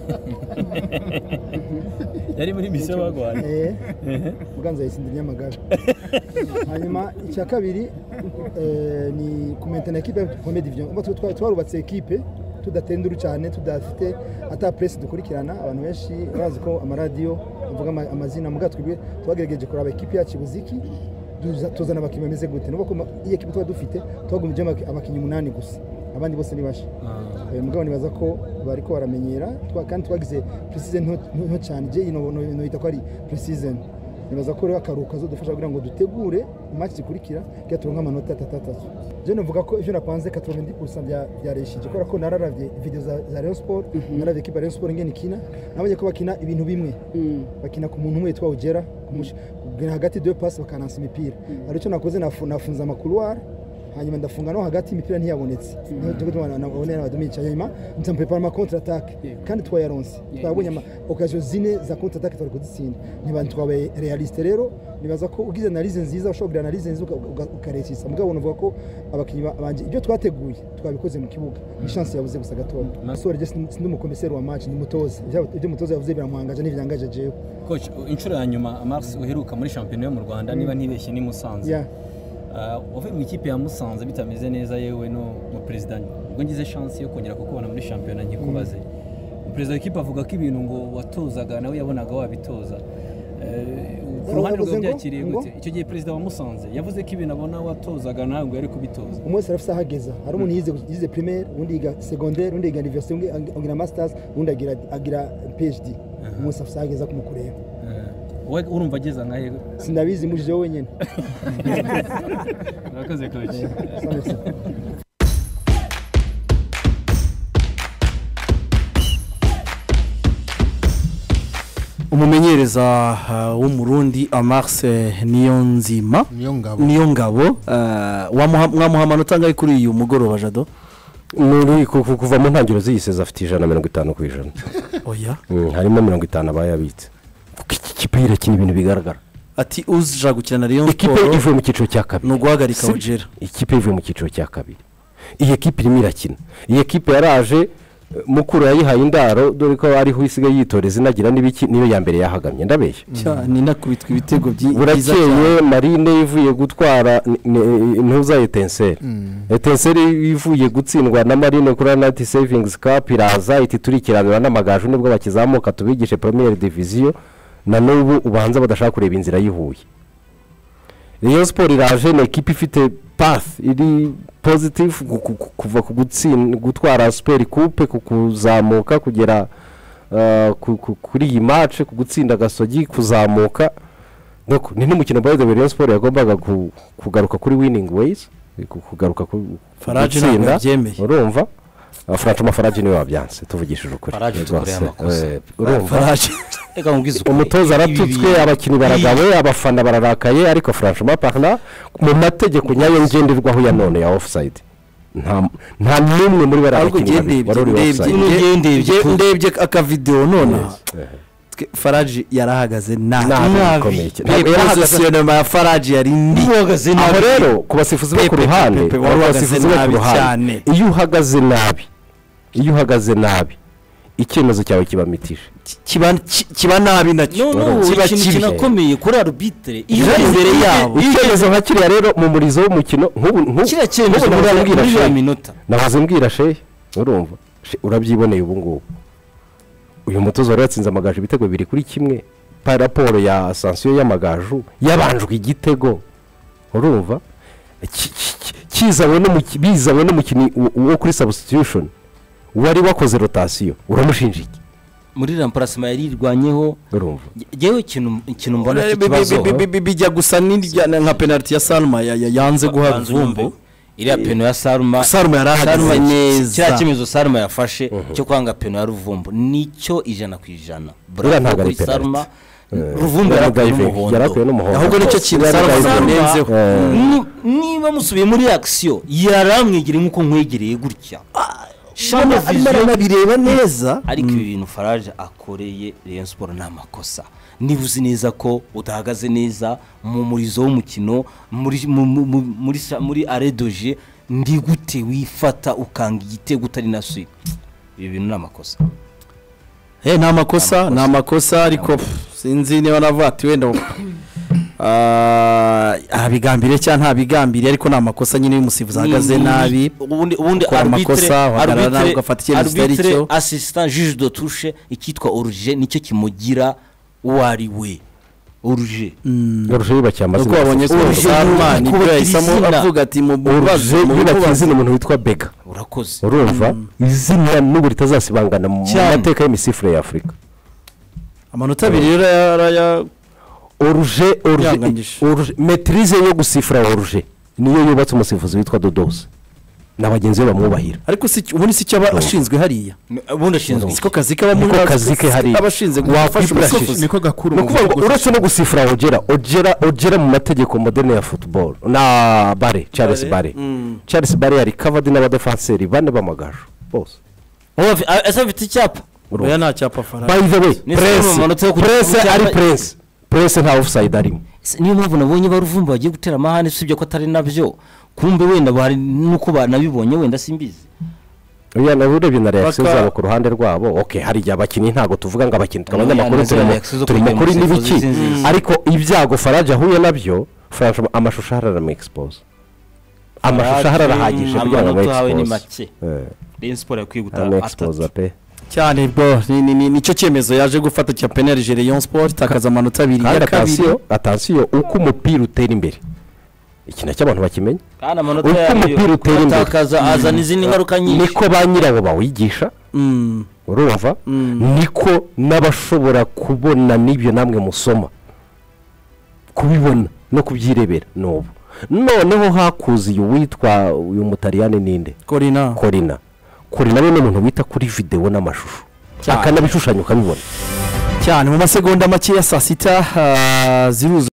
yari muri mission bagwaye eh uganza yisindira Nyamagabe hanyuma icya kabiri eh ni kumentana equipe premier division umva twarubatse equipe tudatenduru cyane tudafite ata press dukurikirana abantu benshi bazi ko amaradiyo uvuga amazina mugatwibwe twagerageje kuraba equipe ya Kibuziki tuzana abakinnyi bameze gute nuko iyi equipe twa dufite twagumije abakinnyi umunani gusa abandi bose ni bashe mugabo nibaza ko bariko baramenyera kandi twagize precision nto cyane je ino no ita ko ari precision nibaza ko rero akaruka zo dufasha kugira ngo dutegure match zikurikira kiya turonka amanota atatu je navuga ko ivyo napanze quatre-vingt-dix pour cent bya byareshije kubera ko nararavye video za, za Rayon Sport naravye kiba Rayon Sport ngene kina nabonye ko bakina ibintu bimwe bakina ku muntu umwe yitwa Ugera kugena hagati deux passes bakanansa imipira arico nakoze nafunza amakuluar hanyuma ndafunga no hagati imipira ntiyabonetse ndio tubona nabonera abadumica hanyuma ntamprepare ma contre attaque kandi twayaronse twabonye ama occasion zine za contre attaque twari kuditsinda nibantu twabaye realiste rero nibaza ko ugize analize nziza ushobora analize nziza ukaresisa mugabo unavuga ko abakinyi banje ibyo twateguye twabikoze mu kibuga ni chance yabuze gusa gatoya nasore je sindi mu commissaire wa match ni mutoza ibyo mutoza yavuze biramwangaje n'ivyangaje jewe coach inshuro ya nyuma Mars uheruka muri championnat yo mu Rwanda niba ntibeshye ni Musanze yeah. uvuye mu ikipe ya Musanze bitameze neza yewe no mu president ubwo ngize chance yo kongera kukubona muri championnat nkikubaze president w'ikipe avuga ko ibintu ngo watozaga nawe yabonaga wabitoza ku ruhande rwo byakiriye gute icyo gihe president wa Musanze yavuze ko ibintu abona watozaga nawe ngo yari kubitoza umunsi arafisa hageza hari umuntu yize yize primaire undi yiga secondaire undi yiga university undi agira masters undi agira agira PhD umunsi arafisa hageza kumukureba we urumva ageza nka yego sinabizi mujije wenyene urakoze coach umumenyereza w'umurundi Amars Niyonzima Niyongabo Niyongabo wamuha amanota angahe kuri uyu mugoroba Jado muri kuva mu ntangiriro z'iyiseza afite ijana na mirongo itanu ku ijana oya harimo mirongo itanu abayabitse ikipe irakina ibintu bigaragara ati uza gukina na Rayon Sport ikipe ivuye mu cyiciro cya kabiri no guhagarika Ugera ikipe ivuye mu cyiciro cya kabiri iyi ekipe irimo irakina iyi ekipe yaraje mukuru yayihaye indaro dore ko ariho isigaye yitoreza inagira n'ibiki niyo ya mbere yahagamye ndabeshya cyane nakubitwa ibitego byiza burakeye Marine ivuye gutwara intuza Etincelle Etincelle ivuye gutsindwa na Marine kuri Nati Savings Cup iraza iti turikiranira n'amagaju nibwo bakizamuka tubigishe Première Division na n'ubu ubanza badashaka kureba inzira yihuye Rayon Sport iraje na equipe ifite path iri positive kuva ku gutsinda gutwara Super Coupe kuzamuka kugera kuri iyi match ku gutsinda Gasogi kuzamuka donc ni n'umukino by the way Rayon Sport yagombaga kugaruka kuri winning ways kugaruka ku Faraje nabyemeye urumva Franchement Faraje niwe wabyanse tuvugishije ukuri Faraje tukore amakosa urumva eka ngize umutoza aratutswe abakinnyi baragawe abafana bararakaye ariko Franchement parla mu mategeko nyayo ngenderwaho ya none ya offside nta nta numwe muri barabakinnyi barori offside ndebye aka video none Faraje yarahagaze nabi positionnement ya Faraje yari ndi uhagaze nabi aho rero kubasifuzi bo ku ruhande kubasifuzi bo ku ruhande iyo uhagaze nabi iyo uhagaze nabi icyemezo cyawe kibamitije kiba kiba nabi nacyo kiba kinakomeye kuri arbitre iyo imbere yabo icyemezo nka kiriya rero mu murizo w'umukino nk'ubu kiriya cyemezo muri minota nabaze mbwira shehe urumva urabyiboneye ubu ngubu uyu mutozo wari yatsinze amagaju ibitego bibiri kuri kimwe pa raporo ya Ascension y'amagaju yabanjwe igitego urumva kizawe no bizawe no mukini wo kuri substitution wari wakoze rotation uramushinja iki muri remplacement yari irwanyeho urumva jewe ikintu ikintu mbona kibazo bijya gusa n'indya nka penalty ya Salma yanze guha Ruvumbu iriya peno ya Salma Salma yarahagaze neza kiriya kimezo Salma yafashe cyo kwanga peno ya Ruvumbu nicyo ijana ku ijana bravo kuri Salma Ruvumbu yarakuye n'umuhondo ahubwo nicyo kintu Salma nenzeho niba musubiye muri action yaramwegere nkuko nkwegereye gutya shama vision bireba neza ariko ibintu Faraje akoreye Rayon Sport n'amakosa nibuzi neza ko udahagaze neza mu murizo w'umukino muri muri muri aredoje ndi gute wifata ukanga igitego utari na suite ibi bintu n'amakosa eh n'amakosa n'amakosa ariko sinzi niba navuga ati wenda ah abigambire cyane nta bigambire ariko n'amakosa nyine y'umusifuzi ahagaze nabi ubundi ubundi arbitre arbitre ugafata icyemezo kitari cyo assistant juge de touche ikitwa oruje nicyo kimugira uwari we oruje oruje yibacyamaze uko wabonye ko Salman nibwo yahisamo avuga ati mu bibazo bibakize n'umuntu witwa Bega urakoze urumva izina n'ubu ritazasibangana mu mateka y'Imisifure ya Afrika amanota abiri rero ya oruje oruje maîtrise yo gusifura oruje niyo yubatse umusifuzi witwa Dodos n'abagenzi bamwubahira ariko si ubundi si cyo abashinzwe hariya ubundi ashinzwe siko kazi kaba muri kazi ke hariya abashinzwe gufasha umusifuzi niko gakuru no kuvuga uretse no gusifura ogera ogera ogera mu mategeko moderne ya football na Bare Charles Bare Charles Bare yari covered n'abadefenseri bane bamagaju bose oya asa bita icyapa oya nta cyapa Faraje by the way press press ari press press nta offside arimo niyo mpamvu nabonye baruvumba bagiye gutera amahane sibyo ko atari nabyo kumbe wenda bari nuko banabibonye wenda simbizi oya naburebye na reaction zabo ku ruhande rwabo okay hari ya bakinyi ntago tuvuga ngo abakinyi abanyamakuru turi makuru n'ibiki ariko ibyago Faraje ahuye nabyo Faraje amashusho harara expose amashusho harara hagije kugira ngo expose Rayon Sport yakwiye gutara expose pe cyane bwo ni nicyo cyemezo yaje gufata cya penalty Rayon Sport takaza amanota abiri ya kabiri attention uko umupira utera imbere ikina cy'abantu bakimenya kana amanota yayo takaza azana izindi ngaruka nyinshi niko banyiraho bawigisha urumva niko n'abashobora kubona nibyo namwe musoma kubibona no kubyirebera n'ubu noneho hakuziye witwa uyu mutariyane ninde Corina Corina Corina ni umuntu wita kuri video n'amashusho akanabishushanya ukabibona cyane mu masegonda make ya saa sita ziruzu